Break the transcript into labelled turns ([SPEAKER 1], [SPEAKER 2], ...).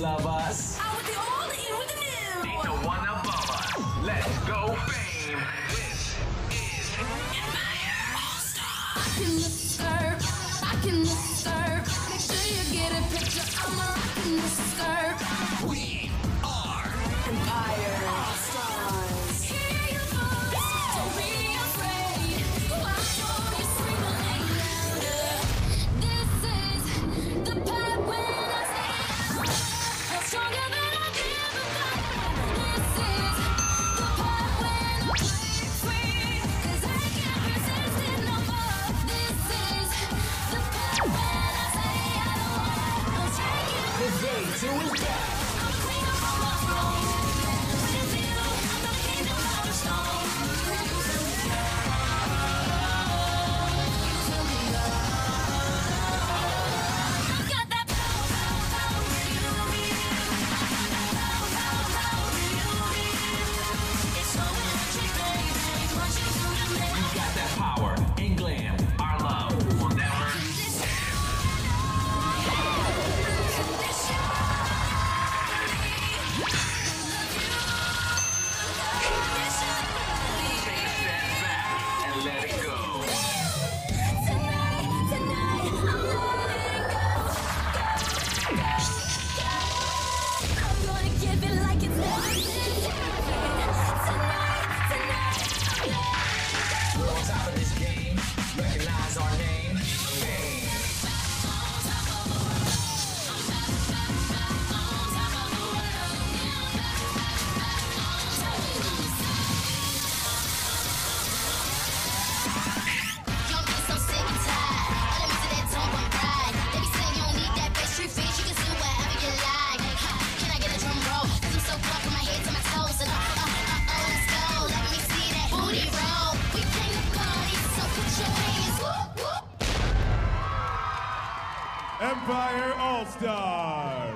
[SPEAKER 1] love us?
[SPEAKER 2] Out with the old, in with the new.
[SPEAKER 3] Ain't no one above us. Let's go fame. This is
[SPEAKER 2] Empire All-Star. Rockin' the skirt, rockin' the skirt. Make sure you get a picture. I'm rockin' the skirt.
[SPEAKER 1] We are
[SPEAKER 2] Empire All-Stars. Hear your voice, don't be afraid. Why don't you scream a little louder? This is the part when I say I'm stronger than I've ever been. This is the part when I break free, 'cause I can't resist it no more. This is the part when I say I don't wanna take it.
[SPEAKER 1] the day to is back.
[SPEAKER 2] I'm a queen up on my throne. With you, I'm the kingdom of the stone. You fill me up. You fill me up. I got that power, power, power with you. Power, power, power with you. It's so electric, baby. Rushing through the
[SPEAKER 1] We
[SPEAKER 2] night.
[SPEAKER 1] got that power and glam.
[SPEAKER 3] our love will never. Stand back and let it go.
[SPEAKER 2] Tonight, I'm letting go. I'm gonna give it like it's never been. Tonight, I'm letting go.
[SPEAKER 1] On top of this game, recognize our name. Fame.
[SPEAKER 4] Young and so sick and tired of them to that tomboy ride. They be saying you don't need that bass street bitch, you can do whatever you like. Can I get a drum roll? 'Cause I'm so close from my head to my toes. And let's go, let me see that booty roll. We came to party, so put your hands whoop, whoop.
[SPEAKER 5] Empire All-Stars.